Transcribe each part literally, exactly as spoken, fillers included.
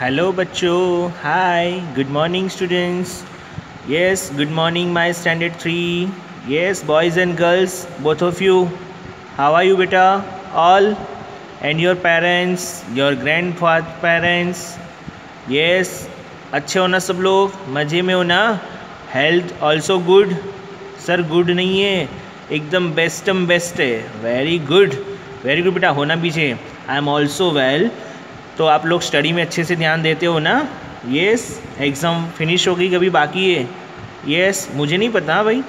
Hello बच्चों, hi, good morning students. Yes, good morning my standard three. Yes, boys and girls, both of you. How are you beta? All and your parents, your grandparents. Yes, अच्छे हो ना सब लोग, मज़े में हो ना? Health also good? Sir good नहीं है, एकदम बेस्टम बेस्ट है. वेरी गुड, वेरी गुड बेटा, होना भी चाहिए. I am also well. तो आप लोग स्टडी में अच्छे से ध्यान देते हो ना? यस, एग्ज़ाम फिनिश हो गई, कभी बाकी है? यस, मुझे नहीं पता भाई.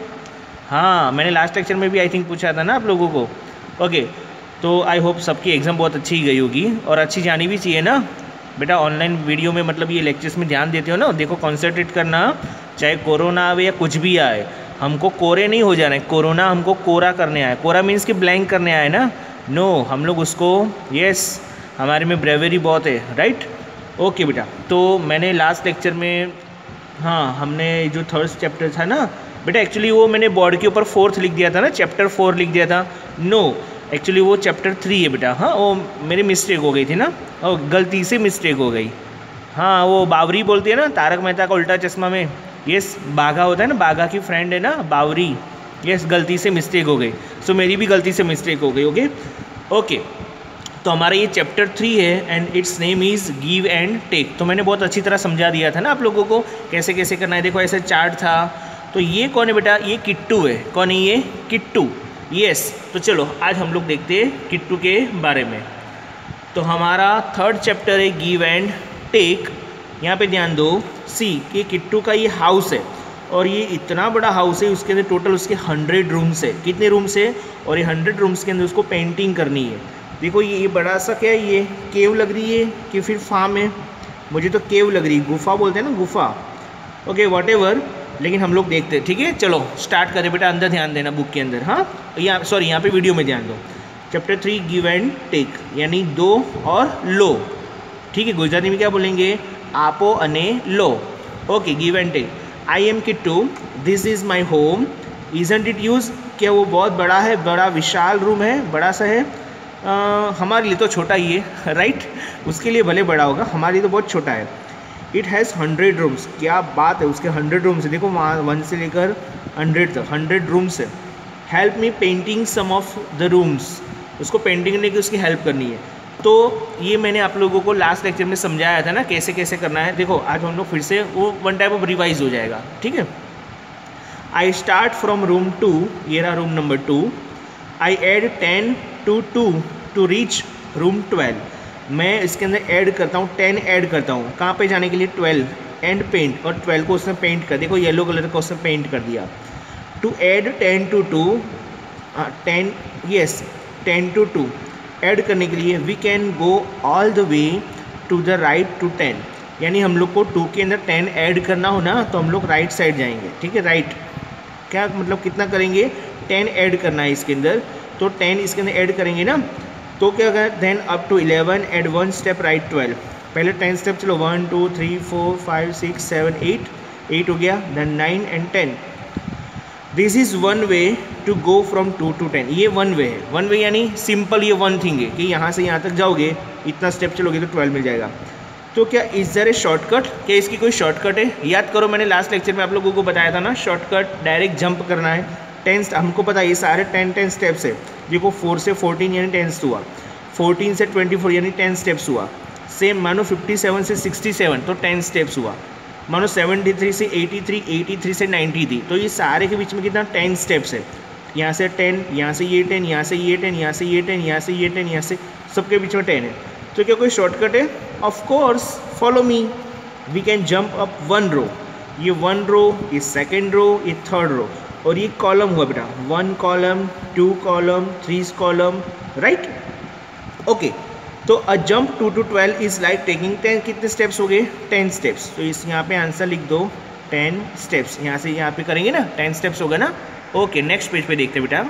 हाँ, मैंने लास्ट लेक्चर में भी आई थिंक पूछा था ना आप लोगों को. ओके, तो आई होप सबकी एग्ज़ाम बहुत अच्छी गई होगी और अच्छी जानी भी चाहिए ना बेटा. ऑनलाइन वीडियो में मतलब ये लेक्चर्स में ध्यान देते हो ना, देखो कॉन्सेंट्रेट करना, चाहे कोरोना आवे या कुछ भी आए, हमको कोरे नहीं हो जाना है. कोरोना हमको कोरा करने आया. कोरा मीन्स कि ब्लैंक करने आए ना. नो, हम लोग उसको यस, हमारे में ब्रेवरी बहुत है, राइट. ओके बेटा, तो मैंने लास्ट लेक्चर में हाँ हमने जो थर्ड चैप्टर था ना बेटा, एक्चुअली वो मैंने बोर्ड के ऊपर फोर्थ लिख दिया था ना, चैप्टर फोर लिख दिया था. नो, एक्चुअली वो चैप्टर थ्री है बेटा. हाँ, वो मेरी मिस्टेक हो गई थी ना, और गलती से मिस्टेक हो गई. हाँ, वो बावरी बोलती है ना, तारक मेहता का उल्टा चश्मा में. यस, बाघा होता है ना, बाघा की फ्रेंड है ना बावरी. यस, गलती से मिस्टेक हो गई. सो मेरी भी गलती से मिस्टेक हो गई. ओके ओके तो हमारा ये चैप्टर थ्री है and its name is give and take. तो मैंने बहुत अच्छी तरह समझा दिया था ना आप लोगों को कैसे कैसे करना है. देखो ऐसे चार्ट था. तो ये कौन है बेटा? ये किट्टू है. कौन है ये? किट्टू. यस, तो चलो आज हम लोग देखते हैं किट्टू के बारे में. तो हमारा थर्ड चैप्टर है गिव एंड टेक. यहाँ पे ध्यान दो, सी कि किट्टू का ये हाउस है और ये इतना बड़ा हाउस है, उसके अंदर टोटल उसके हंड्रेड रूम्स है. कितने रूम्स है? और ये हंड्रेड रूम्स के अंदर उसको पेंटिंग करनी है. देखो ये बड़ा सा क्या है, ये केव लग रही है कि फिर फार्म है? मुझे तो केव लग रही है, गुफा बोलते हैं ना, गुफा. ओके वॉट एवर, लेकिन हम लोग देखते हैं. ठीक है, चलो स्टार्ट करें बेटा. अंदर ध्यान देना, बुक के अंदर. हाँ, यहाँ सॉरी यहाँ पे वीडियो में ध्यान दो. Chapter three give and take, यानी दो और लो. ठीक है, गुजराती में क्या बोलेंगे? आपो अने लो. Okay, give and take. I am Kittu, this is my home, isn't it use. क्या वो बहुत बड़ा है? बड़ा विशाल रूम है, बड़ा सा है. Uh, हमारे लिए तो छोटा ही है, राइट. उसके लिए भले बड़ा होगा, हमारे लिए तो बहुत छोटा है. It has hundred rooms. क्या बात है, उसके हंड्रेड रूम्स है. देखो वहाँ वन से लेकर हंड्रेड तक हंड्रेड रूम्स है. Help me painting some of the rooms. उसको पेंटिंग करने की उसकी हेल्प करनी है. तो ये मैंने आप लोगों को लास्ट लेक्चर में समझाया था ना कैसे कैसे करना है. देखो आज हम लोग फिर से वो वन टाइप ऑफ रिवाइज हो जाएगा. ठीक है. I start from room two. ये रहा room number two. I add ten to two to reach room twelve. मैं इसके अंदर ऐड करता हूँ, टेन ऐड करता हूँ. कहाँ पे जाने के लिए? ट्वेल्व. एंड पेंट, और ट्वेल्व को उसने पेंट कर. देखो येलो कलर का उसने पेंट कर दिया. To add ten to to, ten yes ten to two add करने के लिए we can go all the way to the right to ten. यानी हम लोग को टू के अंदर टेन ऐड करना हो ना, तो हम लोग राइट साइड जाएंगे. ठीक है, राइट. क्या मतलब कितना करेंगे? टेन ऐड करना है इसके अंदर, तो टेन इसके अंदर ऐड करेंगे ना, तो क्या होगा? Then up to eleven add one step right twelve. पहले टेन स्टेप चलो, one two three four five six seven eight. Eight हो गया, then nine and ten. This is one way to go from two to ten. ये one way है. One वे यानी simple ये one thing है कि यहाँ से यहाँ तक जाओगे, इतना स्टेप चलोगे तो ट्वेल्व मिल जाएगा. तो क्या इज देयर ए शॉर्टकट? क्या इसकी कोई शॉर्टकट है? याद करो मैंने लास्ट लेक्चर में आप लोगों को बताया था ना, शॉर्टकट डायरेक्ट जंप करना है. टेन हमको पता है ये सारे टेन टेन स्टेप्स है. देखो फोर से फोर्टीन यानी टेंस हुआ, फोर्टीन से ट्वेंटी फोर यानी टेन स्टेप्स हुआ. सेम मानो फिफ्टी सेवन से सिक्सटी सेवन तो टेन स्टेप्स हुआ. मानो सेवेंटी थ्री से एटी थ्री, एटी थ्री से नाइन्टी थी, तो ये सारे के बीच में कितना? टेन स्टेप्स है. यहाँ से टेन, यहाँ से ये टेन, यहाँ से ये टेन, यहाँ से ये टेन, यहाँ से ये टेन, यहाँ से सबके बीच में टेन है. तो क्या कोई शॉर्टकट है? Of course, follow me. We can jump up one row. ये वन रो, ये सेकेंड रो, ये थर्ड रो, और ये कॉलम हुआ बेटा. One column, two column, three column, right. Okay, तो uh jump two to twelve is like taking ten. कितने steps हो गए? Ten steps. तो इस यहाँ पे आंसर लिख दो, टेन स्टेप्स. यहाँ से यहाँ पे करेंगे ना, टेन स्टेप्स होगा ना. ओके, नेक्स्ट पेज पे देखते बेटा.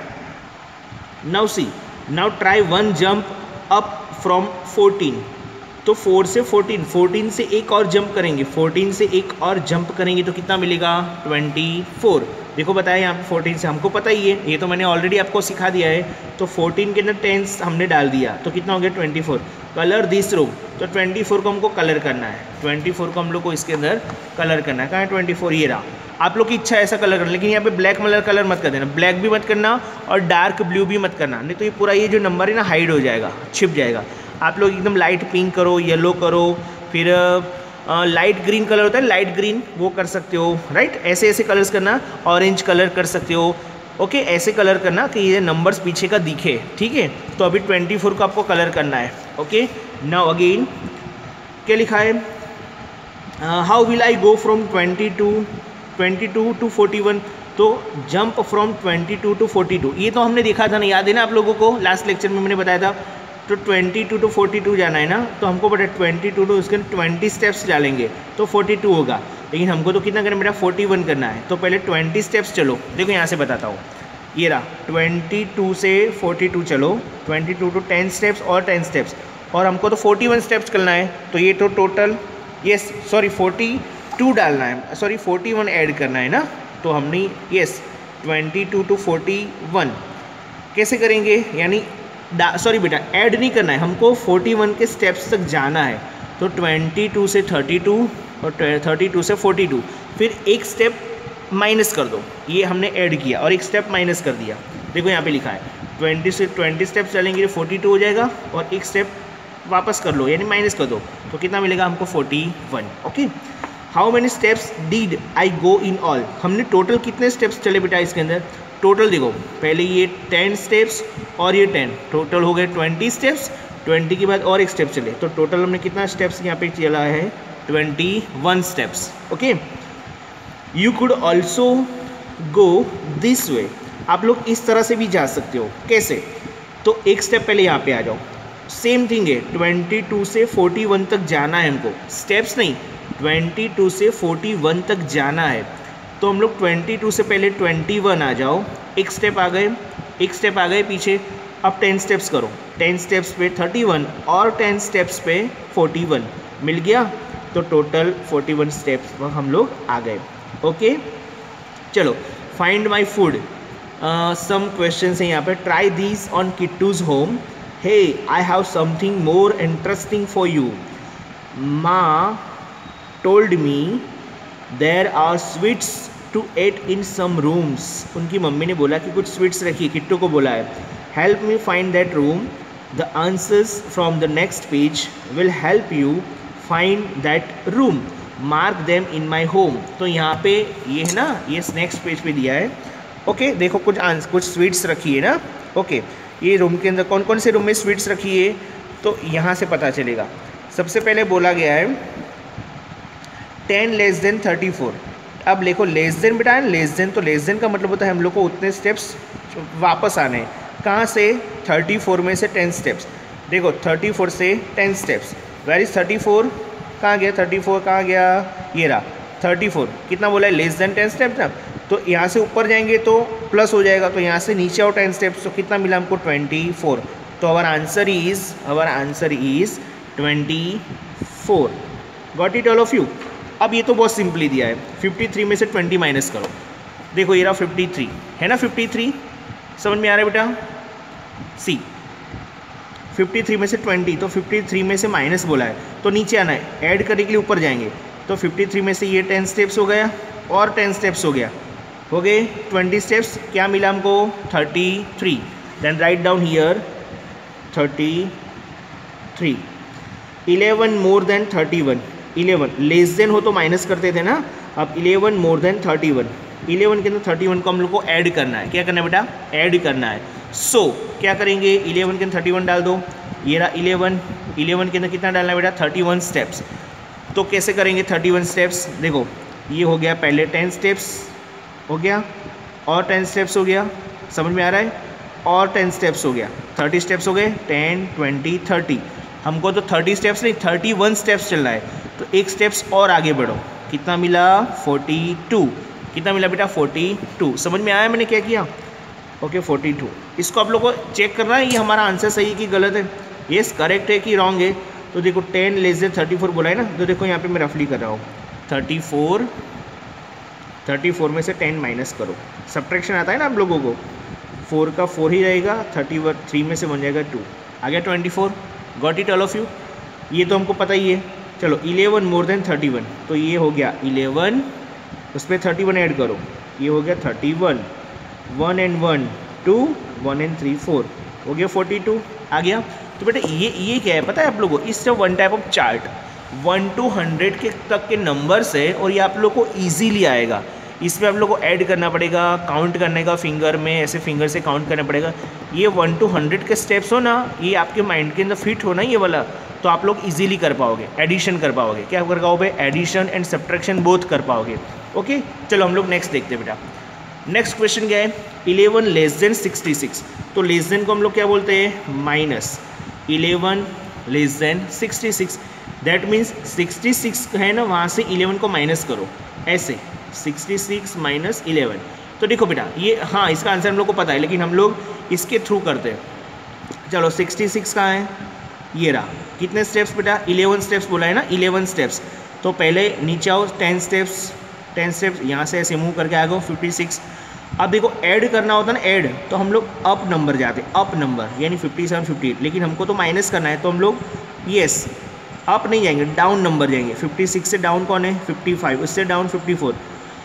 Now see, now try one jump up from fourteen. तो फोर से फोर्टीन, फोर्टीन से एक और जंप करेंगे, फोर्टीन से एक और जंप करेंगे तो कितना मिलेगा? Twenty four. देखो बताया यहाँ पे फोर्टीन से, हमको पता ही है, ये तो मैंने ऑलरेडी आपको सिखा दिया है. तो फोर्टीन के अंदर टेंस हमने डाल दिया, तो कितना हो गया? Twenty four. Colour this room. तो ट्वेंटी फोर को हमको कलर करना है, ट्वेंटी फोर को हम लोग को इसके अंदर कलर करना है। कहाँ है ट्वेंटी फोर, ये रहा। आप लोग की इच्छा है ऐसा कलर करना, लेकिन यहाँ पे ब्लैक कलर कलर मत कर देना, ब्लैक भी मत करना और डार्क ब्लू भी मत करना, नहीं तो ये पूरा ये जो नंबर है ना हाइड हो जाएगा, छिप जाएगा। आप लोग एकदम लाइट पिंक करो, येलो करो, फिर लाइट ग्रीन कलर होता है, लाइट ग्रीन वो कर सकते हो, राइट। ऐसे ऐसे कलर्स करना, ऑरेंज कलर कर सकते हो, ओके okay, ऐसे कलर करना कि ये नंबर्स पीछे का दिखे, ठीक है। तो अभी ट्वेंटी फोर को आपको कलर करना है, ओके। नाउ अगेन क्या लिखा है, how will I go from twenty two twenty two to forty one, तो jump from twenty two to forty two, ये तो हमने देखा था ना, याद है ना आप लोगों को, लास्ट लेक्चर में मैंने बताया था। तो twenty two to forty two जाना है ना, तो हमको पता है ट्वेंटी टू टू उसके ट्वेंटी स्टेप्स डालेंगे तो फोर्टी टू होगा, लेकिन हमको तो कितना करना है बेटा, फोर्टी वन करना है। तो पहले ट्वेंटी स्टेप्स चलो, देखो यहाँ से बताता हूँ, ये रहा ट्वेंटी टू से फोर्टी टू चलो, twenty two to ten steps और टेन स्टेप्स, और हमको तो फोर्टी वन स्टेप्स करना है। तो ये तो total yes sorry forty two डालना है, सॉरी फोर्टी वन ऐड करना है ना। तो हमने yes twenty two to forty one कैसे करेंगे, यानी सॉरी बेटा ऐड नहीं करना है, हमको फोर्टी वन के स्टेप्स तक जाना है। तो ट्वेंटी टू से थर्टी टू और थर्टी टू से फोर्टी टू, फिर एक स्टेप माइनस कर दो, ये हमने ऐड किया और एक स्टेप माइनस कर दिया। देखो यहाँ पे लिखा है ट्वेंटी से ट्वेंटी स्टेप्स चलेंगे फोर्टी टू हो जाएगा, और एक स्टेप वापस कर लो यानी माइनस कर दो, तो कितना मिलेगा हमको forty one, okay. How many steps did I go in all, हमने टोटल कितने स्टेप्स चले बेटा इसके अंदर, टोटल देखो पहले ये टेन स्टेप्स और ये टेन, टोटल हो गए ट्वेंटी स्टेप्स, ट्वेंटी के बाद और एक स्टेप चले, तो टोटल हमने कितना स्टेप्स यहाँ पे चला है, twenty one steps, okay. You could also go this way, आप लोग इस तरह से भी जा सकते हो, कैसे, तो एक स्टेप पहले यहाँ पे आ जाओ, सेम थिंग है, ट्वेंटी टू से फोर्टी वन तक जाना है हमको, स्टेप्स नहीं, ट्वेंटी टू से फोर्टी वन तक जाना है। तो हम लोग ट्वेंटी टू से पहले ट्वेंटी वन आ जाओ, एक स्टेप आ गए, एक स्टेप आ गए पीछे, अब टेन स्टेप्स करो, टेन स्टेप्स पे थर्टी वन और टेन स्टेप्स पे फोर्टी वन, मिल गया। तो टोटल फोर्टी वन स्टेप्स पर हम लोग आ गए, ओके। चलो find my food, some question है यहाँ पे, try these on Kittu's home, hey I have something more interesting for you, माँ told me there are sweets to eat in some rooms, उनकी मम्मी ने बोला कि कुछ स्वीट्स रखी, किट्टू को बोला है, help me find that room, the answers from the next page will help you find that room, mark them in my home. तो यहाँ पे ये है ना, ये नेक्स्ट पेज पे दिया है, ओके okay, देखो कुछ आंसर कुछ स्वीट्स रखी है ना, ओके okay, ये रूम के अंदर कौन कौन से रूम में स्वीट्स रखी है, तो यहाँ से पता चलेगा। सबसे पहले बोला गया है ten less than thirty four, अब देखो लेस देन बेटा है, लेस देन तो लेस देन का मतलब होता है हम लोग को उतने स्टेप्स वापस आने हैं, कहाँ से, थर्टी फोर में से टेन स्टेप्स, देखो थर्टी फोर से ten steps, where is thirty four, कहाँ गया थर्टी फोर, कहाँ गया, ये रहा थर्टी फोर, कितना बोला है, लेस देन टेन स्टेप्स ना, तो यहाँ से ऊपर जाएंगे तो प्लस हो जाएगा, तो यहाँ से नीचे आओ टेन स्टेप्स, तो कितना मिला हमको ट्वेंटी फोर, तो our answer is our answer is twenty four, got it all of you. अब ये तो बहुत सिंपली दिया है, फिफ्टी थ्री में से ट्वेंटी माइनस करो, देखो ये रहा फिफ्टी थ्री है ना, फिफ्टी थ्री समझ में आ रहा है बेटा, सी फिफ्टी थ्री में से ट्वेंटी, तो फिफ्टी थ्री में से माइनस बोला है तो नीचे आना है, ऐड करने के लिए ऊपर जाएंगे, तो फिफ्टी थ्री में से ये टेन स्टेप्स हो गया और टेन स्टेप्स हो गया, हो गए ट्वेंटी स्टेप्स, क्या मिला हमको thirty three, then write down here thirty three, eleven more than thirty one, eleven less than हो तो माइनस करते थे ना, अब eleven more than thirty one, eleven के अंदर थर्टी वन को हम लोग को ऐड करना है, क्या करना है बेटा, ऐड करना है। सो so, क्या करेंगे, इलेवन के अंदर थर्टी वन डाल दो, ये रहा इलेवन, इलेवन के अंदर कितना डालना है बेटा, थर्टी वन स्टेप्स, तो कैसे करेंगे थर्टी वन स्टेप्स, देखो ये हो गया पहले टेन स्टेप्स हो गया और टेन स्टेप्स हो गया, समझ में आ रहा है, और टेन स्टेप्स हो गया, थर्टी स्टेप्स हो गए, टेन ट्वेंटी थर्टी, हमको तो थर्टी स्टेप्स नहीं थर्टी वन स्टेप्स चल रहा है, तो एक स्टेप्स और आगे बढ़ो, कितना मिला फोर्टी टू, कितना मिला बेटा फोर्टी टू, समझ में आया मैंने क्या किया, ओके फोर्टी टू। इसको आप लोग को चेक करना है ये हमारा आंसर सही है कि गलत है, येस करेक्ट है कि रॉन्ग है, तो देखो ten less than thirty four बोला है ना, तो देखो यहाँ पे मैं रफली कर रहा हूँ, थर्टी फोर थर्टी फोर में से टेन माइनस करो, सब्ट्रैक्शन आता है ना आप लोगों को, फोर का फोर ही रहेगा, थर्टी वन थ्री में से बन जाएगा टू, आ गया twenty four, got it all of you. ये तो हमको पता ही है। चलो eleven more than thirty one, तो ये हो गया इलेवन, उस पर थर्टी वन ऐड करो, ये हो गया thirty one, one and one two, one and three four, हो गया फोर्टी टू आ गया। तो बेटा ये ये क्या है पता है आप लोगों को, इससे one type of chart, one to hundred के तक के नंबर्स है और ये आप लोग को ईजीली आएगा। इसमें आप लोग को ऐड करना पड़ेगा, काउंट करने का फिंगर में, ऐसे फिंगर से काउंट करना पड़ेगा। ये वन टू हंड्रेड के स्टेप्स हो ना, ये आपके माइंड के अंदर फिट हो ना ये वाला, तो आप लोग इजीली कर पाओगे, एडिशन कर पाओगे। क्या कर पाओगे? एडिशन एंड सब्ट्रैक्शन बोथ कर पाओगे। ओके चलो हम लोग नेक्स्ट देखते हैं बेटा। नेक्स्ट क्वेश्चन क्या है, eleven less than sixty six. तो लेस देन को हम लोग क्या बोलते हैं? Minus. Eleven less than sixty six, that means sixty six है ना, वहाँ से इलेवन को माइनस करो, ऐसे सिक्सटी सिक्स माइनस इलेवन। तो देखो बेटा ये, हाँ इसका आंसर हम लोग को पता है, लेकिन हम लोग इसके थ्रू करते हैं। चलो सिक्सटी सिक्स कहाँ है? ये रहा। कितने स्टेप्स बेटा? इलेवन स्टेप्स बोला है ना, इलेवन स्टेप्स। तो पहले नीचे आओ, टेन स्टेप्स, टेन स्टेप्स यहाँ से ऐसे मूव करके आ गए फिफ्टी सिक्स। अब देखो ऐड करना होता है ना, ऐड, तो हम लोग अप नंबर जाते, अप नंबर यानी फिफ्टी सेवन फिफ्टी एट, लेकिन हमको तो माइनस करना है, तो हम लोग यस अप नहीं जाएंगे, डाउन नंबर जाएंगे। फिफ्टी सिक्स से डाउन कौन है? फिफ्टी फाइव, उससे डाउन फिफ्टी फोर।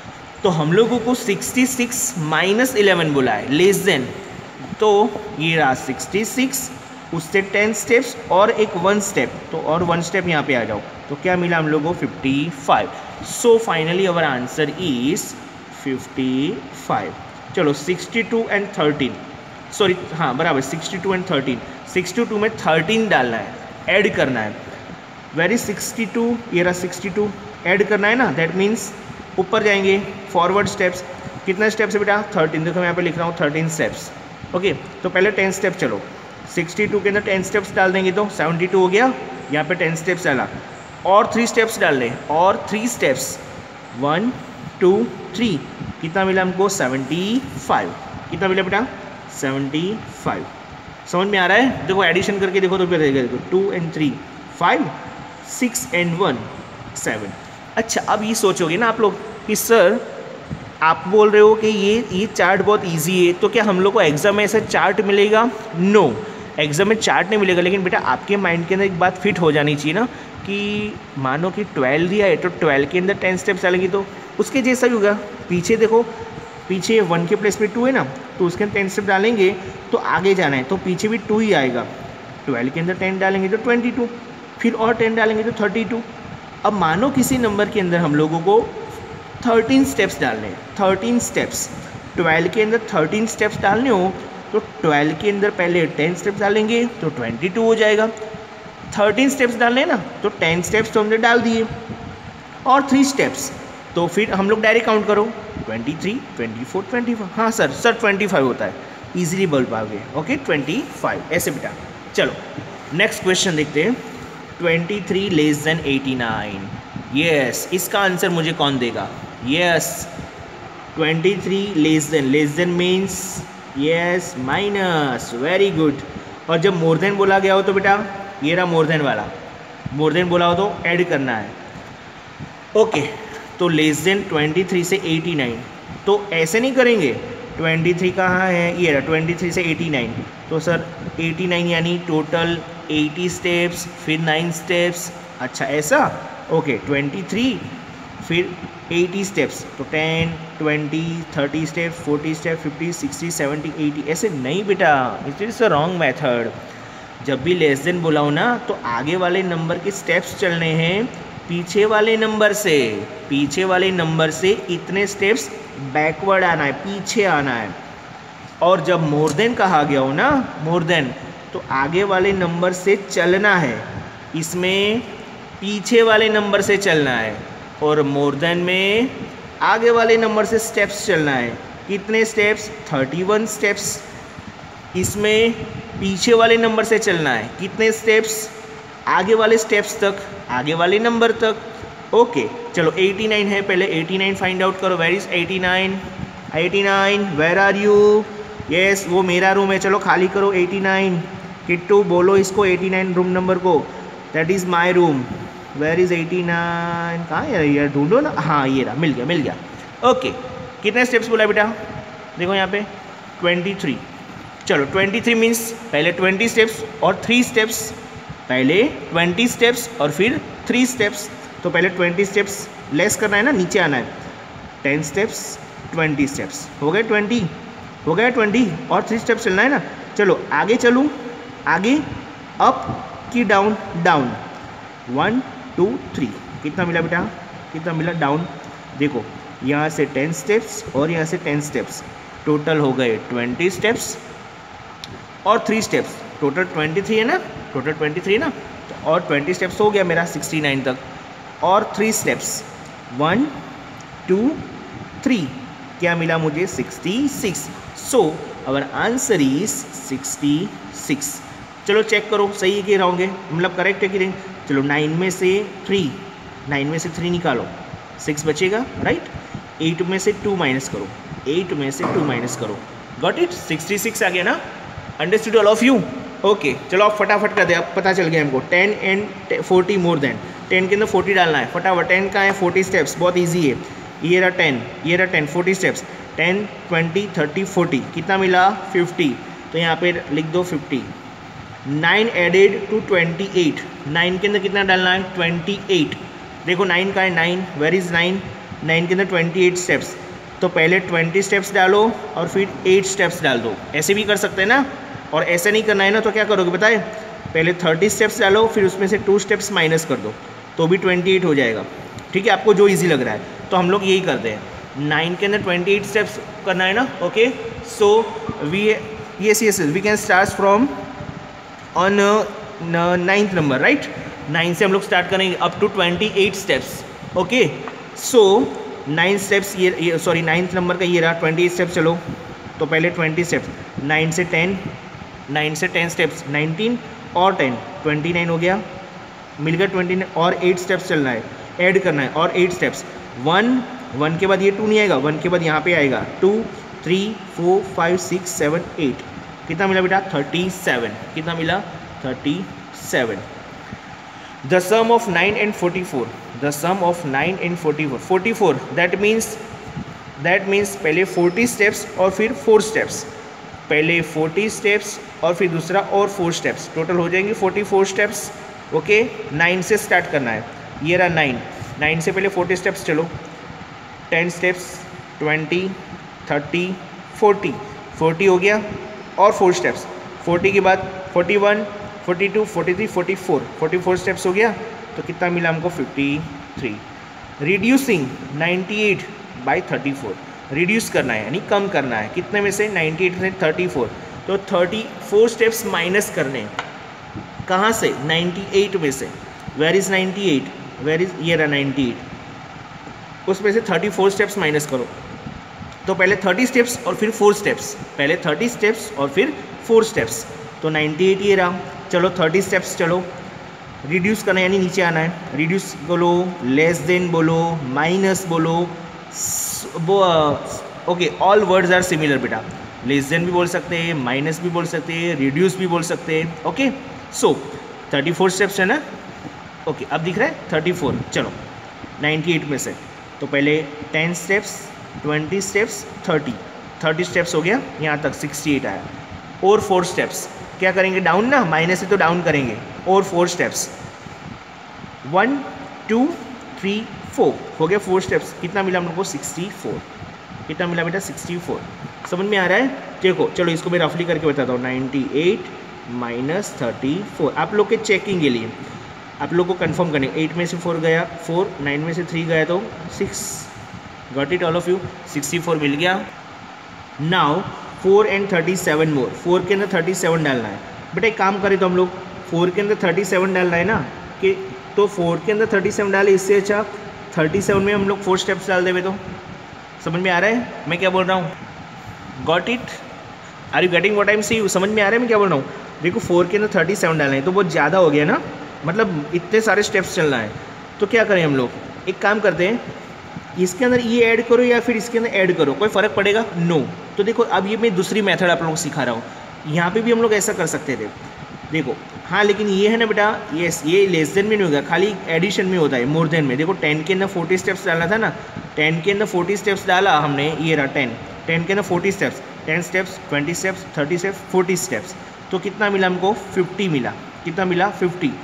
तो हम लोगों को सिक्सटी सिक्स माइनस इलेवन बोला है, लेस देन, तो ये रहा सिक्सटी सिक्स, उससे टेन स्टेप्स और एक वन स्टेप, तो और वन स्टेप यहाँ पे आ जाओ, तो क्या मिला हम लोगों को? Fifty five. So finally our answer is fifty five. चलो sixty two and thirteen, sorry हाँ बराबर sixty two and thirteen, sixty two में थर्टीन डालना है, ऐड करना है। वेरी सिक्सटी टू, ये रहा सिक्सटी टू, ऐड करना है ना, दैट मीन्स ऊपर जाएंगे, फॉरवर्ड स्टेप्स। कितना स्टेप्स है बेटा? थर्टीन। देखो मैं यहाँ पे लिख रहा हूँ थर्टीन स्टेप्स। ओके तो पहले टेन स्टेप, चलो सिक्सटी टू के अंदर टेन स्टेप्स डाल देंगे तो सेवेंटी टू हो गया, यहाँ पे टेन स्टेप्स डाला, और थ्री स्टेप्स डाल दें, और three steps, one two three, कितना मिला हमको? Seventy five. कितना मिला बेटा? Seventy five. समझ में आ रहा है? देखो एडिशन करके देखो तो फिर देखो, देखो two and three five, six and one seven. अच्छा अब ये सोचोगे ना आप लोग कि सर आप बोल रहे हो कि ये ये चार्ट बहुत इजी है, तो क्या हम लोग को एग्जाम में ऐसा चार्ट मिलेगा? नो, एग्जाम में चार्ट नहीं मिलेगा, लेकिन बेटा आपके माइंड के अंदर एक बात फिट हो जानी चाहिए ना, कि मानो कि ट्वेल्व दिया है तो ट्वेल्व के अंदर टेन स्टेप्स डालेंगे तो उसके जैसा ही होगा। पीछे देखो, पीछे वन के प्लेस पे टू है ना, तो उसके अंदर टेन स्टेप डालेंगे तो आगे जाना है, तो पीछे भी टू ही आएगा। ट्वेल्व के अंदर टेन डालेंगे तो ट्वेंटी टू, फिर और टेन डालेंगे तो थर्टी टू। अब मानो किसी नंबर के अंदर हम लोगों को थर्टीन स्टेप्स डालने हैं, थर्टीन स्टेप्स, ट्वेल्व के अंदर थर्टीन स्टेप्स डालने हो तो ट्वेल्व के अंदर पहले टेन स्टेप्स डालेंगे तो ट्वेंटी टू हो जाएगा। थर्टीन स्टेप्स डालने हैं ना, तो टेन स्टेप्स तो हमने डाल दिए, और थ्री स्टेप्स, तो फिर हम लोग डायरेक्ट काउंट करो, twenty three, twenty four, twenty five. हाँ सर सर ट्वेंटी फाइव होता है, ईजिली बोल पाओगे। ओके ट्वेंटी फाइव ऐसे बेटा। चलो नेक्स्ट क्वेश्चन देखते हैं, twenty three less than eighty nine. Yes, इसका आंसर मुझे कौन देगा? Yes, twenty three less than, less than means yes minus, very good. और जब मोर देन बोला गया हो तो बेटा ये रहा मोर देन वाला, मोर देन बोला हो तो ऐड करना है। ओके तो लेस देन ट्वेंटी थ्री से एटी नाइन, तो ऐसे नहीं करेंगे, ट्वेंटी थ्री कहाँ है? ये रहा ट्वेंटी थ्री से एटी नाइन, तो सर एटी नाइन यानी टोटल एटी स्टेप्स, फिर नाइन स्टेप्स। अच्छा ऐसा, ओके ट्वेंटी थ्री फिर एटी स्टेप्स, तो ten, twenty, thirty steps, forty step, fifty, sixty, seventy, eighty. ऐसे नहीं बेटा, it is a wrong method. जब भी लेस देन बुलाओ ना, तो आगे वाले नंबर के स्टेप्स चलने हैं पीछे वाले नंबर से, पीछे वाले नंबर से इतने स्टेप्स बैकवर्ड आना है, पीछे आना है। और जब मोर देन कहा गया हो ना, मोर देन, तो आगे वाले नंबर से चलना है, इसमें पीछे वाले नंबर से चलना है, और मोर देन में आगे वाले नंबर से स्टेप्स चलना है। कितने स्टेप्स? Thirty one steps. इसमें पीछे वाले नंबर से चलना है, कितने स्टेप्स? आगे वाले स्टेप्स तक, आगे वाले नंबर तक। ओके चलो एटी नाइन है, पहले एटी नाइन फाइंड आउट करो। Where is eighty nine? Eighty nine where are you? Yes वो मेरा रूम है, चलो खाली करो एटी नाइन। किट्टू बोलो इसको एटी नाइन रूम नंबर को, that is my room. Where is eighty nine? कहाँ है यार, ढूंढो ना। हाँ ये रहा, मिल गया मिल गया। ओके कितने स्टेप्स बोला बेटा? देखो यहाँ पे ट्वेंटी थ्री। चलो ट्वेंटी थ्री मीन्स पहले ट्वेंटी स्टेप्स और थ्री स्टेप्स, पहले ट्वेंटी स्टेप्स और फिर थ्री स्टेप्स। तो पहले ट्वेंटी स्टेप्स लेस करना है ना, नीचे आना है, टेन स्टेप्स ट्वेंटी स्टेप्स, हो गए ट्वेंटी, हो गया ट्वेंटी, और थ्री स्टेप्स चलना है ना। चलो आगे चलूँ, आगे अप की down, down, one two three, कितना मिला बेटा, कितना मिला, डाउन। देखो यहाँ से टेन स्टेप्स और यहाँ से टेन स्टेप्स, टोटल हो गए ट्वेंटी स्टेप्स और three steps, total twenty three है ना, टोटल ट्वेंटी थ्री है ना, और ट्वेंटी स्टेप्स हो गया मेरा सिक्सटी नाइन तक, और three steps, one two three, क्या मिला मुझे, sixty six. So our answer is sixty six. चलो चेक करो सही है कि रहोगे, मतलब करेक्ट है कि नहीं। चलो नाइन में से थ्री, नाइन में से थ्री निकालो, सिक्स बचेगा, राइट। एट में से टू माइनस करो, एट में से टू माइनस करो, गॉट इट, सिक्सटी सिक्स आ गया ना। Understood all of you, okay. चलो आप फटाफट कर दे, अब पता चल गया हमको, ten and forty more than, ten के अंदर फोर्टी डालना है फटाफट। टेन का है फोर्टी स्टेप्स, बहुत ईजी है। ये रहा टेन, ये रहा ten, forty steps, ten twenty thirty forty, कितना मिला, फिफ्टी। तो यहाँ पे लिख दो fifty. Nine added to twenty eight, nine के अंदर कितना डालना है, ट्वेंटी एट। देखो नाइन का है, nine, where is nine, nine के अंदर ट्वेंटी एट स्टेप्स, तो पहले ट्वेंटी स्टेप्स डालो और फिर एट स्टेप्स डाल दो। ऐसे भी कर सकते हैं ना, और ऐसे नहीं करना है ना, तो क्या करोगे बताए, पहले थर्टी स्टेप्स डालो, फिर उसमें से टू स्टेप्स माइनस कर दो, तो भी ट्वेंटी एट हो जाएगा। ठीक है, आपको जो ईजी लग रहा है, तो हम लोग यही करते हैं। नाइन के अंदर ट्वेंटी एट स्टेप्स करना है ना, okay. So we yes yes we can start from on ninth number, right. Nine से हम लोग स्टार्ट करेंगे up to twenty eight steps, okay. So nine steps, ये सॉरी नाइन्थ नंबर का ये रहा, ट्वेंटी एट स्टेप्स। चलो तो पहले ट्वेंटी स्टेप्स, नाइन से टेन, नाइन से टेन स्टेप्स, नाइनटीन और टेन, ट्वेंटी नाइन हो गया, मिल गया ट्वेंटी नाइन, और एट स्टेप्स चलना है, ऐड करना है, और एट स्टेप्स, वन, वन के बाद ये टू नहीं आएगा, वन के बाद यहाँ पे आएगा two, three, four, five, six, seven, eight, कितना मिला बेटा, थर्टी सेवन, कितना मिला, thirty seven. The sum of nine and forty four, the sum of nine and forty four, forty four that means that means पहले forty steps और फिर four steps, पहले forty steps और फिर दूसरा और फोर स्टेप्स, टोटल हो जाएंगे forty four steps, okay. Nine से स्टार्ट करना है, ये रहा नाइन, नाइन से पहले फोर्टी स्टेप्स, चलो ten steps, twenty, thirty, forty, forty हो गया, और फोर स्टेप्स, फोर्टी के बाद forty one, forty two, forty three, forty four, forty four steps हो गया, तो कितना मिला हमको, fifty three. Reducing ninety eight by thirty four, reduce करना है यानी कम करना है, कितने में से, नाइन्टी एट से थर्टी फोर, तो थर्टी फोर स्टेप्स माइनस करने, कहाँ से, नाइन्टी एट में से, where is ninety eight, where is, ये रहा नाइन्टी एट, उसमें से थर्टी फोर स्टेप्स माइनस करो। तो पहले थर्टी स्टेप्स और फिर फोर स्टेप्स, पहले थर्टी स्टेप्स और फिर फोर स्टेप्स, तो नाइन्टी एट ये रहा। चलो थर्टी स्टेप्स, चलो रिड्यूस करना यानी नीचे आना है, रिड्यूस बोलो, लेस देन बोलो, माइनस बोलो, okay, all words are similar बेटा, लेस देन भी बोल सकते हैं, माइनस भी बोल सकते हैं, रिड्यूस भी बोल सकते हैं, okay. So thirty four steps है ना, ओके। अब दिख रहा है थर्टी फोर, चलो नाइन्टी एट में से, तो पहले ten steps, twenty steps, thirty, thirty steps हो गया, यहाँ तक सिक्सटी एट आया, और फोर स्टेप्स, क्या करेंगे, डाउन ना, माइनस से तो डाउन करेंगे, और four steps, one two three four, हो गया फोर स्टेप्स, कितना मिला हम लोग को, सिक्सटी फोर, कितना मिला बेटा, सिक्सटी फोर। समझ में आ रहा है, देखो चलो इसको मैं रफली करके बताता हूँ, ninety eight minus thirty four, आप लोग के चेकिंग के लिए, आप लोग को कंफर्म करने, एट में से फोर गया फोर, नाइन में से थ्री गया तो six, got it all of you, sixty four मिल गया। Now four and thirty seven more, four के अंदर थर्टी सेवन डालना है बेटा, एक काम करें तो हम लोग फोर के अंदर थर्टी सेवन डालना है ना, कि तो फोर के अंदर थर्टी सेवन डाले, इससे अच्छा थर्टी सेवन में हम लोग फोर स्टेप्स डाल देवे, तो समझ में आ रहा है मैं क्या बोल रहा हूँ, got it, are you getting what I am saying, समझ में आ रहा है मैं क्या बोल रहा हूँ। देखो फोर के अंदर थर्टी सेवन डालना है तो बहुत ज़्यादा हो गया ना, मतलब इतने सारे स्टेप्स चलना है, तो क्या करें हम लोग, एक काम करते हैं, इसके अंदर ये ऐड करो या फिर इसके अंदर ऐड करो, कोई फ़र्क पड़ेगा, नो। तो देखो अब ये मैं दूसरी मेथड आप लोगों को सिखा रहा हूँ, यहाँ पे भी हम लोग ऐसा कर सकते थे, देखो हाँ, लेकिन ये है ना बेटा, यस ये लेस देन में नहीं होगा, खाली एडिशन में होता है, मोर देन में। देखो टेन के अंदर फोर्टी स्टेप्स डालना था ना, टेन के अंदर फोर्टी स्टेप्स डाला हमने, ये रहा टेन, टेन के अंदर forty steps, ten steps, twenty steps, thirty steps, forty steps, तो कितना मिला हमको, फिफ्टी मिला, कितना मिला, फिफ्टी।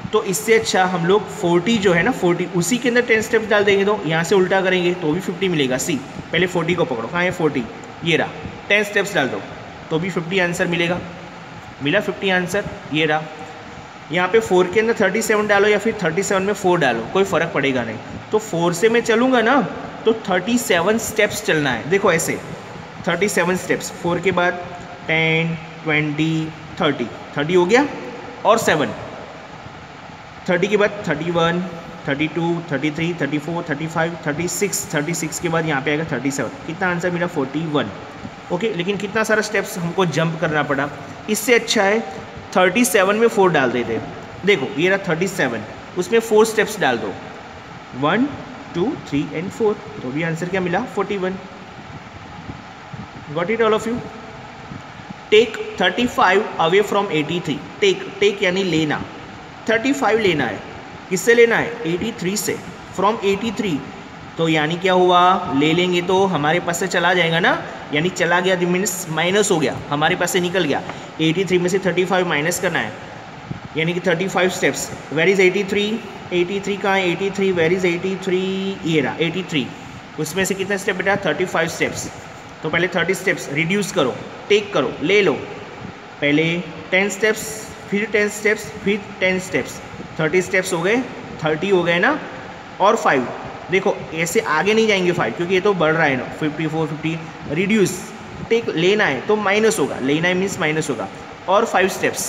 तो इससे अच्छा हम लोग चालीस जो है ना चालीस उसी के अंदर टेन स्टेप्स डाल देंगे, तो यहाँ से उल्टा करेंगे तो भी पचास मिलेगा। सी पहले चालीस को पकड़ो, कहाँ है चालीस, ये रहा, टेन स्टेप्स डाल दो तो भी पचास आंसर मिलेगा। मिला पचास आंसर, ये रहा। यहाँ पे फोर के अंदर सैंतीस डालो या फिर सैंतीस में फोर डालो, कोई फ़र्क पड़ेगा नहीं। तो फोर से मैं चलूँगा ना तो सैंतीस स्टेप्स चलना है। देखो ऐसे सैंतीस स्टेप्स, फोर के बाद टेन ट्वेंटी थर्टी, थर्टी हो गया, और सेवन, थर्टी के बाद thirty one, thirty two, thirty three, thirty four, thirty five, thirty six, thirty six के बाद यहाँ पे आएगा थर्टी सेवन। कितना आंसर मिला? Forty one. ओके, लेकिन कितना सारा स्टेप्स हमको जंप करना पड़ा। इससे अच्छा है थर्टी सेवन में फोर डाल देते। देखो ये रहा थर्टी सेवन, उसमें फोर स्टेप्स डाल दो, one two three and four, तो भी आंसर क्या मिला? Forty one. Got it all of you? Take thirty five away from eighty three. Take take यानी लेना, थर्टी फाइव लेना है। किससे लेना है? एटी थ्री से, फ्रॉम एटी थ्री। तो यानी क्या हुआ? ले लेंगे तो हमारे पास से चला जाएगा ना, यानी चला गया मीन्स माइनस हो गया, हमारे पास से निकल गया। एटी थ्री में से थर्टी फाइव माइनस करना है, यानी कि thirty five steps. Where is eighty three? Eighty three कहाँ है? Eighty three, where is eighty three? ये रहा एटी थ्री। उसमें से कितने स्टेप बेटा? Thirty five steps. तो पहले थर्टी स्टेप्स रिड्यूस करो, टेक करो, ले लो। पहले टेन स्टेप्स, फिर टेन स्टेप्स, फिर टेन स्टेप्स, थर्टी स्टेप्स हो गए, थर्टी हो गए ना, और फाइव। देखो ऐसे आगे नहीं जाएंगे फाइव, क्योंकि ये तो बढ़ रहा है ना, fifty four, fifty, reduce, take लेना है तो माइनस होगा, लेना है मीन्स माइनस होगा, और five steps,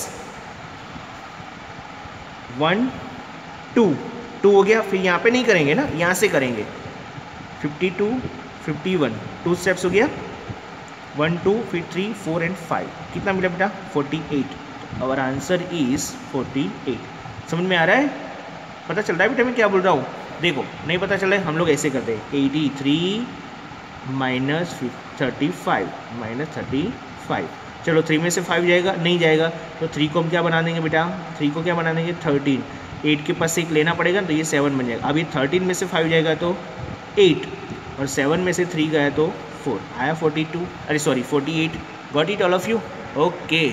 one two, two हो गया। फिर यहाँ पे नहीं करेंगे ना, यहाँ से करेंगे, fifty two, fifty one, two steps हो गया, वन टू, फिर थ्री फोर एंड फाइव। कितना मिला बेटा? Forty eight. Our answer is forty eight. समझ में आ रहा है? पता चल रहा है बेटा मैं क्या बोल रहा हूँ? देखो नहीं पता चल रहा है, हम लोग ऐसे करते हैं, eighty three minus thirty five minus thirty five. चलो थ्री में से फाइव जाएगा, नहीं जाएगा, तो थ्री को हम क्या बना देंगे बेटा? थ्री को क्या बना देंगे? थर्टीन। एट के पास से एक लेना पड़ेगा तो ये सेवन बन जाएगा। अभी थर्टीन में से फाइव जाएगा तो एट, और सेवन में से थ्री गया तो फोर, आया फोर्टी टू, अरे sorry forty eight. Got it all of you? Okay,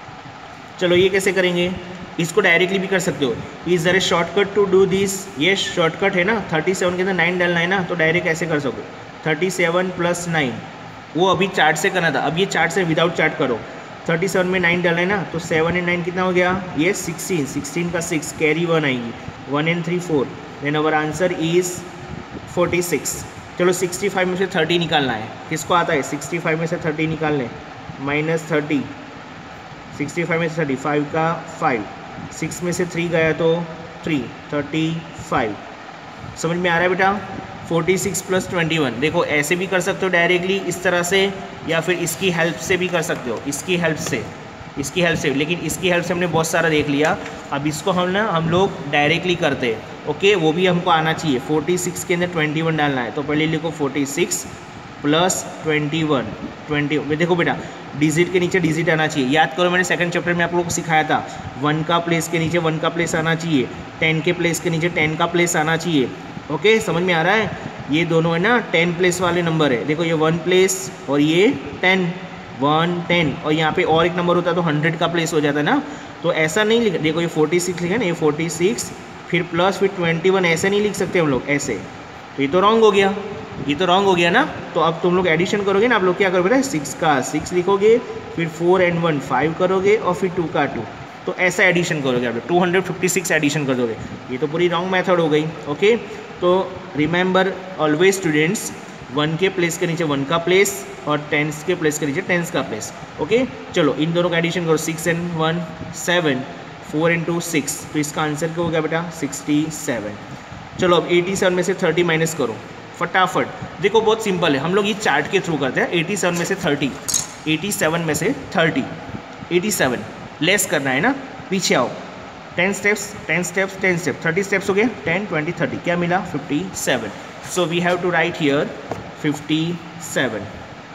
चलो ये कैसे करेंगे? इसको डायरेक्टली भी कर सकते हो। Is there a shortcut to do this? ये शॉर्टकट है ना, थर्टी सेवन के अंदर नाइन डालना है ना, तो डायरेक्ट ऐसे कर सको, थर्टी सेवन प्लस नाइन। वो अभी चार्ट से करना था, अब ये चार्ट से विदाउट चार्ट करो। थर्टी सेवन में नाइन डालना है ना, तो सेवन एंड नाइन कितना हो गया? ये सिक्सटीन, सिक्सटीन का सिक्स, कैरी वन आएगी, one and three four, then our answer is forty six. चलो सिक्सटी फाइव में से थर्टी निकालना है, किसको आता है? सिक्सटी फाइव में से थर्टी निकालने, माइनस थर्टी, सिक्सटी फाइव में से थर्टी, फाइव का फाइव, सिक्स में से थ्री गया तो थ्री, थर्टी फाइव। समझ में आ रहा है बेटा? Forty six plus twenty one. देखो ऐसे भी कर सकते हो डायरेक्टली इस तरह से, या फिर इसकी हेल्प से भी कर सकते हो, इसकी हेल्प से, इसकी हेल्प से। लेकिन इसकी हेल्प से हमने बहुत सारा देख लिया, अब इसको हम ना हम लोग डायरेक्टली करते हैं। ओके, वो भी हमको आना चाहिए। फोर्टी सिक्स के अंदर ट्वेंटी वन डालना है, तो पहले लिखो forty six plus twenty one, twenty. देखो बेटा डिजिट के नीचे डिजिट आना चाहिए, याद करो मैंने सेकंड चैप्टर में आप लोगों को सिखाया था, वन का प्लेस के नीचे वन का प्लेस आना चाहिए, टेन के प्लेस के नीचे टेन का प्लेस आना चाहिए। ओके, समझ में आ रहा है? ये दोनों है ना टेन प्लेस वाले नंबर है। देखो ये वन प्लेस और ये टेन, वन टेन, और यहाँ पे और एक नंबर होता तो हंड्रेड का प्लेस हो जाता ना, तो ऐसा नहीं लिखा। देखो ये फोर्टी सिक्स लिखा ना, ये फोर्टी सिक्स फिर प्लस फिर ट्वेंटी वन, ऐसे नहीं लिख सकते हम लोग ऐसे, तो ये तो रॉन्ग हो गया, ये तो रॉन्ग हो गया ना। तो अब तुम लोग एडिशन करोगे ना, आप लोग क्या करोगे? सिक्स का सिक्स लिखोगे, फिर फोर एंड वन फाइव करोगे, और फिर टू का टू, तो ऐसा एडिशन करोगे आप लोग, two hundred fifty six addition कर दोगे। ये तो पूरी रॉन्ग मेथड हो गई। ओके, तो रिमेंबर ऑलवेज स्टूडेंट्स, वन के प्लेस के नीचे वन का प्लेस और टेंस के प्लेस के नीचे टेंस का प्लेस। ओके, चलो इन दोनों का एडिशन करो, six and one seven, four and two six, तो इसका आंसर क्या हो गया बेटा? Sixty seven. चलो अब एटी सेवन में से थर्टी माइनस करो फटाफट। देखो बहुत सिंपल है, हम लोग ये चार्ट के थ्रू करते हैं। एटी सेवन में से थर्टी, एटी सेवन में से थर्टी, एटी सेवन लेस करना है ना, पीछे आओ, ten steps, ten steps, ten steps, thirty steps हो गए, टेन ट्वेंटी थर्टी, क्या मिला? Fifty seven. So we have to write here fifty seven.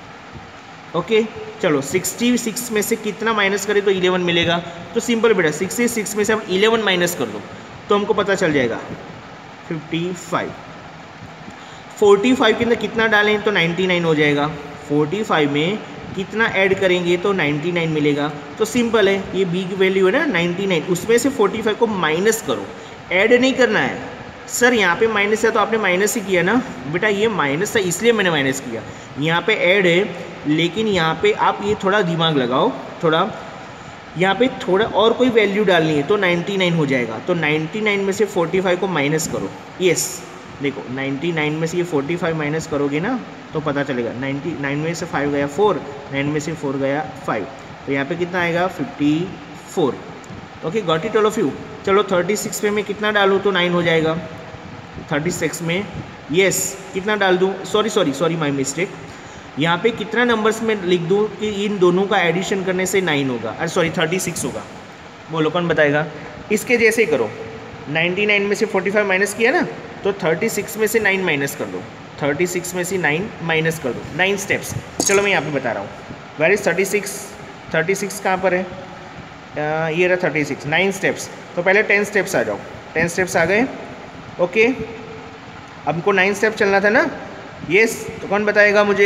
Okay, चलो सिक्सटी सिक्स में से कितना माइनस करें तो इलेवन मिलेगा? तो सिंपल बेटा, सिक्सटी सिक्स में से हम इलेवन माइनस कर दो तो हमको पता चल जाएगा फिफ्टी फाइव। फोर्टी फाइव के अंदर कितना डालें तो नाइन्टी नाइन हो जाएगा। फोर्टी फाइव में कितना ऐड करेंगे तो नाइन्टी नाइन मिलेगा। तो सिंपल है, ये बी की वैल्यू है ना नाइन्टी नाइन, उसमें से फोर्टी फाइव को माइनस करो, ऐड नहीं करना है। सर यहाँ पे माइनस है तो आपने माइनस ही किया ना बेटा, ये माइनस था इसलिए मैंने माइनस किया। यहाँ पे ऐड है, लेकिन यहाँ पे आप ये थोड़ा दिमाग लगाओ, थोड़ा यहाँ पे थोड़ा और कोई वैल्यू डालनी है तो नाइन्टी नाइन हो जाएगा। तो नाइन्टी नाइन में से फोर्टी फाइव को माइनस करो। यस देखो नाइन्टी नाइन में से ये फोर्टी फाइव माइनस करोगे ना तो पता चलेगा। नाइन्टी नाइन में से फाइव गया फोर, नाइन में से फोर गया फाइव, तो यहाँ पे कितना आएगा fifty four. Okay got it all of you. चलो थर्टी सिक्स में मैं कितना डालूँ तो नाइन हो जाएगा। थर्टी सिक्स में यस कितना डाल दूँ, sorry sorry sorry my mistake, यहाँ पे कितना नंबर्स में लिख दूँ कि इन दोनों का एडिशन करने से नाइन होगा, अरे सॉरी थर्टी सिक्स होगा। बोलो कौन बताएगा। इसके जैसे ही करो, नाइन्टी नाइन में से फोर्टी फाइव माइनस किया ना तो थर्टी सिक्स में से नाइन माइनस कर दो, थर्टी सिक्स में से नाइन माइनस कर दो। नाइन स्टेप्स, चलो मैं यहाँ पे बता रहा हूँ। Where is thirty six, thirty six कहाँ पर है, आ, ये रहा थर्टी सिक्स। नाइन स्टेप्स, तो पहले टेन स्टेप्स आ जाओ। टेन स्टेप्स आ गए, ओके अब हमको नाइन स्टेप चलना था ना। यस तो कौन बताएगा मुझे।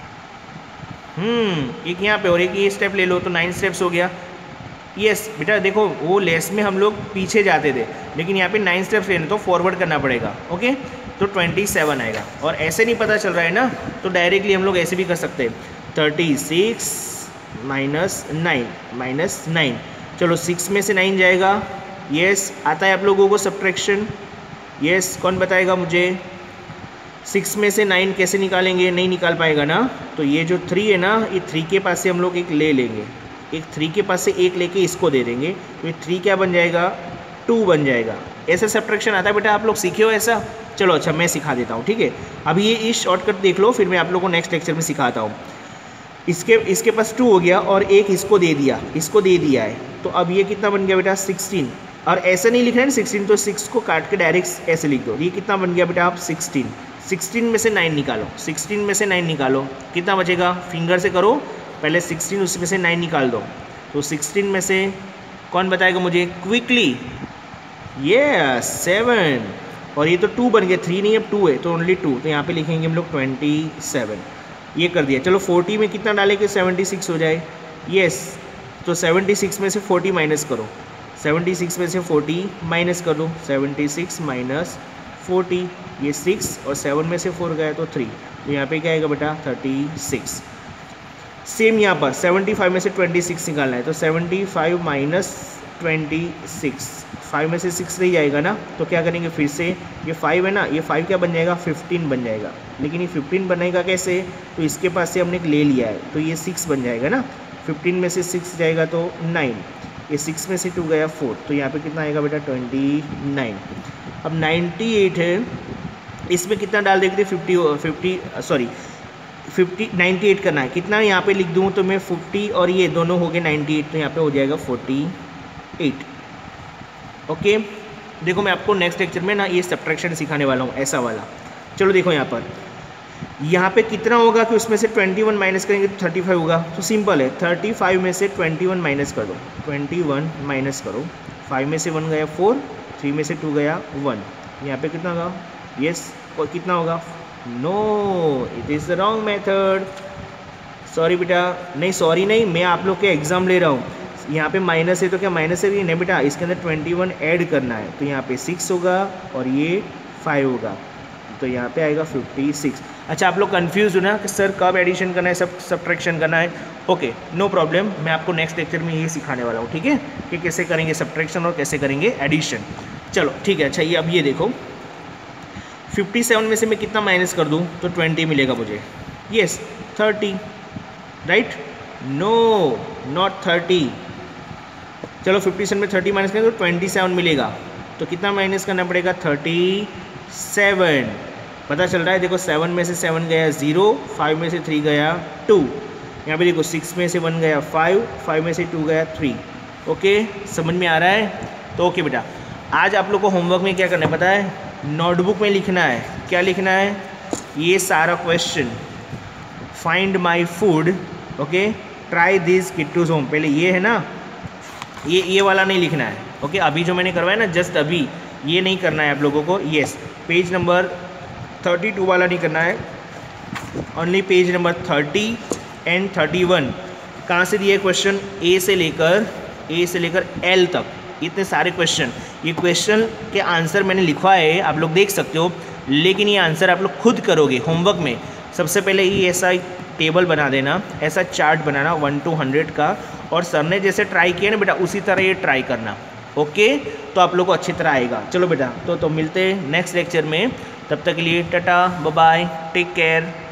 हम्म एक यहाँ पे और एक ये स्टेप ले लो तो नाइन स्टेप्स हो गया। यस बेटा देखो वो लेस में हम लोग पीछे जाते थे, लेकिन यहाँ पे नाइन स्टेप्स लेने तो फॉरवर्ड करना पड़ेगा। ओके तो ट्वेंटी सेवन आएगा। और ऐसे नहीं पता चल रहा है ना तो डायरेक्टली हम लोग ऐसे भी कर सकते हैं, thirty six minus nine minus nine. चलो सिक्स में से नाइन जाएगा। यस आता है आप लोगों को सब्ट्रैक्शन। यस कौन बताएगा मुझे। सिक्स में से नाइन कैसे निकालेंगे, नहीं निकाल पाएगा ना। तो ये जो थ्री है ना, ये थ्री के पास से हम लोग एक ले लेंगे, एक थ्री के पास से एक लेके इसको दे देंगे, तो ये थ्री क्या बन जाएगा, टू बन जाएगा। ऐसा सब्ट्रैक्शन आता है बेटा, आप लोग सीखे हो ऐसा। चलो अच्छा मैं सिखा देता हूँ, ठीक है। अभी ये इस शॉर्टकट देख लो, फिर मैं आप लोगों को नेक्स्ट लेक्चर में सिखाता हूँ। इसके इसके पास टू हो गया और एक इसको दे दिया, इसको दे दिया है, तो अब ये कितना बन गया बेटा सिक्सटीन। और ऐसा नहीं लिखना है सिक्सटीन, तो सिक्स को काट के डायरेक्ट ऐसे लिख दो। ये कितना बन गया बेटा आप सिक्सटीन। सिक्सटीन में से नाइन निकालो, सिक्सटीन में से नाइन निकालो, कितना बचेगा, फिंगर से करो पहले सिक्सटीन, उसमें से नाइन निकाल दो। तो सिक्सटीन में से कौन बताएगा मुझे क्विकली। ये सेवन, और ये तो टू बन गया, थ्री नहीं अब टू है, तो ओनली टू, तो यहाँ पे लिखेंगे हम लोग ट्वेंटी सेवन। ये कर दिया। चलो फोर्टी में कितना डाले कि सेवेंटी सिक्स हो जाए। येस तो सेवेंटी सिक्स में से फोर्टी माइनस करो, सेवेंटी सिक्स में से फोर्टी माइनस कर दो, सेवेंटी सिक्स माइनस फोर्टी, ये सिक्स और सेवन में से फोर गया तो थ्री, तो यहाँ पे क्या आएगा बेटा थर्टी सिक्स। सेम यहाँ पर सेवेंटी फाइव में से ट्वेंटी सिक्स निकालना है, तो seventy five minus twenty six, five में से सिक्स रह जाएगा ना, तो क्या करेंगे फिर से, ये फाइव है ना, ये फाइव क्या बन जाएगा फिफ्टीन बन जाएगा। लेकिन ये फिफ्टीन बनेगा कैसे, तो इसके पास से हमने एक ले लिया है, तो ये सिक्स बन जाएगा ना, फिफ्टीन में से सिक्स जाएगा तो नाइन, ये सिक्स में से टू गया फोर, तो यहाँ पे कितना आएगा बेटा ट्वेंटी नाइन। अब नाइन्टी एट है, इसमें कितना डाल देंगे fifty fifty sorry fifty ninety eight करना है, कितना यहाँ पे लिख दूँ तो मैं फिफ्टी और ये दोनों हो गए नाइन्टी एट, तो यहाँ पे हो जाएगा फोर्टी एट। ओके देखो मैं आपको नेक्स्ट लेक्चर में ना ये सब्ट्रैक्शन सिखाने वाला हूँ, ऐसा वाला। चलो देखो यहाँ पर, यहाँ पे कितना होगा कि उसमें से ट्वेंटी वन माइनस करेंगे तो थर्टी फाइव होगा, तो सिंपल है, थर्टी फाइव में से ट्वेंटी वन माइनस कर दो, ट्वेंटी वन माइनस करो, फाइव में से वन गया फोर, थ्री में से टू गया वन, यहाँ पे कितना होगा, यस और कितना होगा, no it is the wrong method, sorry बेटा, नहीं सॉरी नहीं, मैं आप लोग के एग्जाम ले रहा हूँ। यहाँ पे माइनस है तो क्या माइनस है, नहीं बेटा, इसके अंदर ट्वेंटी वन ऐड करना है, तो यहाँ पे सिक्स होगा और ये फाइव होगा, तो यहाँ पे आएगा फिफ्टी सिक्स। अच्छा आप लोग कंफ्यूज हो ना कि सर कब एडिशन करना है, सब सब्ट्रैक्शन करना है। ओके नो प्रॉब्लम, मैं आपको नेक्स्ट लेक्चर में ये सिखाने वाला हूँ, ठीक है, कि कैसे करेंगे सब्ट्रैक्शन और कैसे करेंगे एडिशन। चलो ठीक है। अच्छा ये अब ये देखो, फिफ्टी सेवन में से मैं कितना माइनस कर दूँ तो ट्वेंटी मिलेगा मुझे, yes thirty, right, no not thirty. चलो फिफ्टी सेवन में थर्टी माइनस करेंगे तो ट्वेंटी सेवन मिलेगा, तो कितना माइनस करना पड़ेगा थर्टी सेवन। पता चल रहा है, देखो सेवन में से सेवन गया ज़ीरो, फाइव में से थ्री गया टू, यहाँ पे देखो सिक्स में से वन गया फाइव, फाइव में से टू गया थ्री। ओके समझ में आ रहा है। तो ओके बेटा, आज आप लोग को होमवर्क में क्या करना है पता है, नोटबुक में लिखना है, क्या लिखना है, ये सारा question, find my food, okay try this किट्टूज होम, पहले ये है ना, ये ये वाला नहीं लिखना है, ओके अभी जो मैंने करवाया ना जस्ट अभी, ये नहीं करना है आप लोगों को। Yes page number thirty two वाला नहीं करना है, only page number thirty and thirty one कहाँ से दिए क्वेश्चन, ए से लेकर ए से लेकर एल तक, इतने सारे क्वेश्चन। ये क्वेश्चन के आंसर मैंने लिखवा है, आप लोग देख सकते हो, लेकिन ये आंसर आप लोग खुद करोगे होमवर्क में। सबसे पहले ये ऐसा एक टेबल बना देना, ऐसा चार्ट बनाना वन टू हंड्रेड का, और सर ने जैसे ट्राई किया ना बेटा उसी तरह ये ट्राई करना, ओके। तो आप लोग को अच्छी तरह आएगा। चलो बेटा, तो तो मिलते हैं नेक्स्ट लेक्चर में, तब तक के लिए tata bye bye, take care.